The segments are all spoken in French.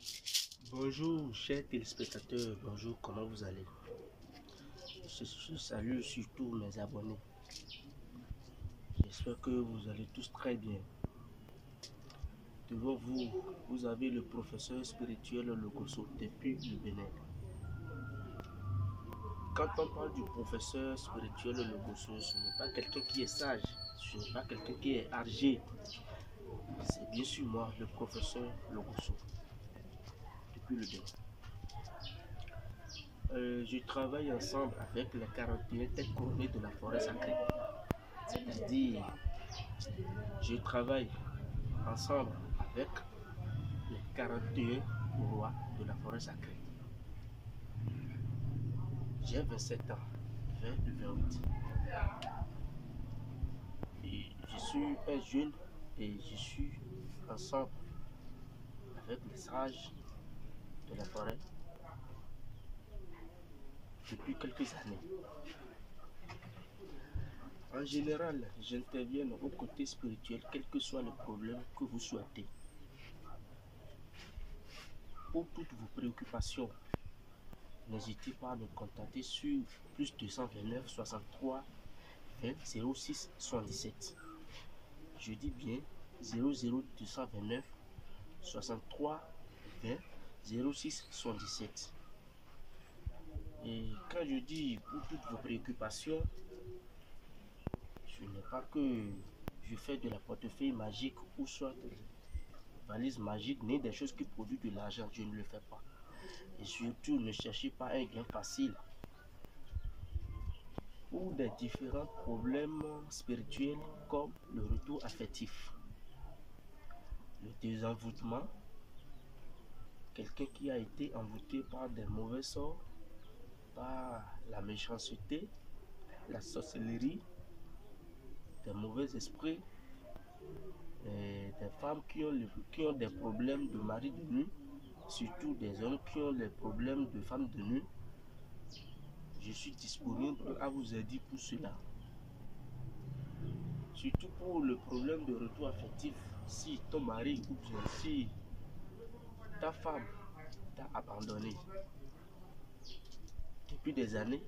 Bonjour chers téléspectateurs, bonjour, comment vous allez? Je salue surtout mes abonnés. J'espère que vous allez tous très bien. Devant vous, vous avez le professeur spirituel Logoso depuis le Bénin. Quand on parle du professeur spirituel Logoso, ce n'est pas quelqu'un qui est sage, ce n'est pas quelqu'un qui est âgé. C'est bien sûr moi, le professeur Logoso, depuis le Bénin. Je travaille ensemble avec les 41 têtes couronnées de la forêt sacrée. C'est-à-dire, je travaille ensemble avec les 41 rois de la forêt sacrée. J'ai 27 ans, 28. Et je suis un jeune et je suis ensemble avec les sages de la forêt depuis quelques années. En général, j'interviens au côté spirituel, quel que soit le problème que vous souhaitez. Pour toutes vos préoccupations, n'hésitez pas à me contacter sur plus 229 63 20 06 77. Je dis bien 00229 63 20 06 77. Et quand je dis pour toutes vos préoccupations, ce n'est pas que je fais de la portefeuille magique ou soit de valise magique, ni des choses qui produisent de l'argent, je ne le fais pas. Et surtout, ne cherchez pas un gain facile. Pour des différents problèmes spirituels comme le retour affectif, le désenvoûtement, quelqu'un qui a été envoûté par des mauvais sorts, par la méchanceté, la sorcellerie, des mauvais esprits, des femmes qui ont des problèmes de mari de nuit, surtout des hommes qui ont des problèmes de femmes de nuit. Je suis disponible à vous aider pour cela. Surtout pour le problème de retour affectif, si ton mari ou bien si ta femme t'a abandonné depuis des années,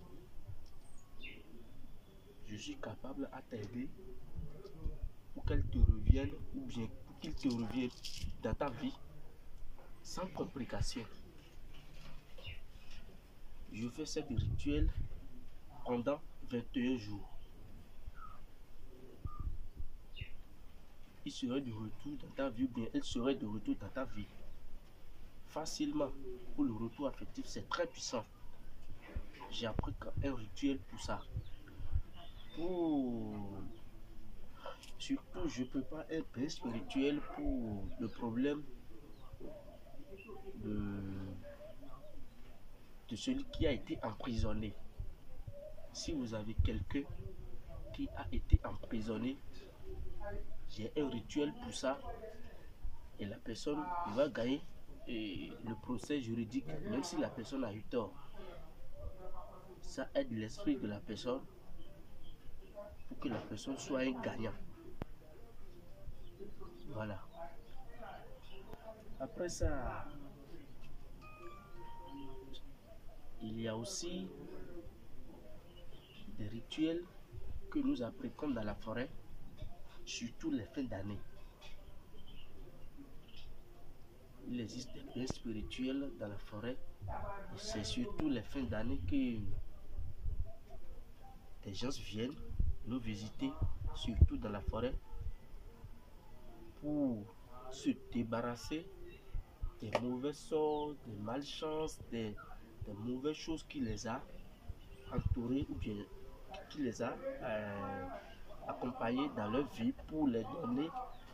je suis capable à t'aider pour qu'elle te revienne ou bien pour qu'il te revienne dans ta vie sans complication. Je fais ce rituel pendant 21 jours. Il serait de retour dans ta vie ou bien elle serait de retour dans ta vie facilement. Pour le retour affectif, c'est très puissant. J'ai appris un rituel pour ça. Surtout, je prépare un pain spirituel pour le problème de celui qui a été emprisonné. Si vous avez quelqu'un qui a été emprisonné, j'ai un rituel pour ça et la personne va gagner le procès juridique, même si la personne a eu tort. Ça aide l'esprit de la personne pour que la personne soit un gagnant. Voilà. Après ça, il y a aussi des rituels que nous appliquons dans la forêt, surtout les fins d'année. Il existe des bains spirituels dans la forêt. C'est surtout les fins d'année que des gens viennent nous visiter, surtout dans la forêt, pour se débarrasser des mauvais sorts, des malchances, des mauvaises choses qui les a entourés ou bien qui les a accompagnés dans leur vie pour les donner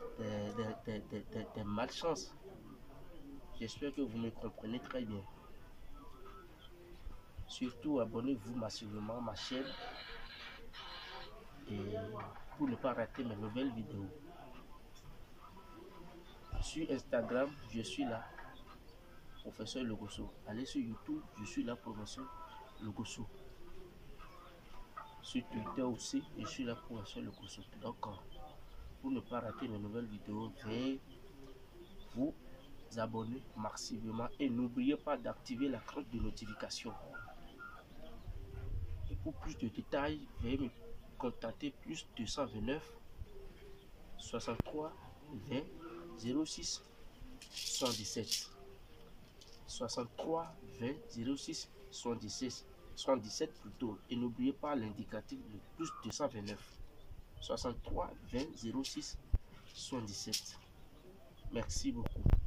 des malchances. J'espère que vous me comprenez très bien. Surtout, abonnez-vous massivement à ma chaîne et pour ne pas rater mes nouvelles vidéos. Sur Instagram, je suis là, professeur Logoso. Allez sur YouTube, je suis là, professeur Logoso. Sur Twitter aussi, je suis là, professeur Logoso. Donc, pour ne pas rater mes nouvelles vidéos, veuillez vous abonner massivement et n'oubliez pas d'activer la cloche de notification. Et pour plus de détails, veuillez me contacter plus 229 63 20 06 77 63 20 06 77 plutôt, et n'oubliez pas l'indicatif de plus 229 63 20 06 77. Merci beaucoup.